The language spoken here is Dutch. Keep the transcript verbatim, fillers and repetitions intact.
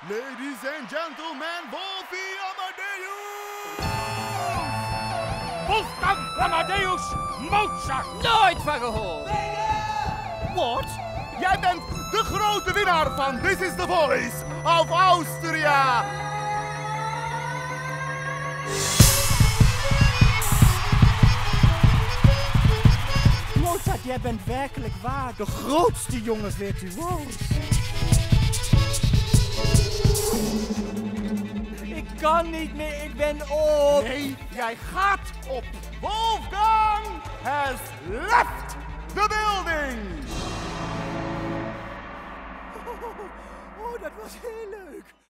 Ladies and gentlemen, Wolfie Amadeus! Wolfgang Amadeus Mozart! Nooit van gehoord! What? Jij bent de grote winnaar van This is the Voice of Austria! Mozart, jij bent werkelijk waar de grootste jonge virtuoos. Ik kan niet meer, ik ben op. Nee, jij gaat op. Wolfgang has left the building! Oh, oh, dat was heel leuk.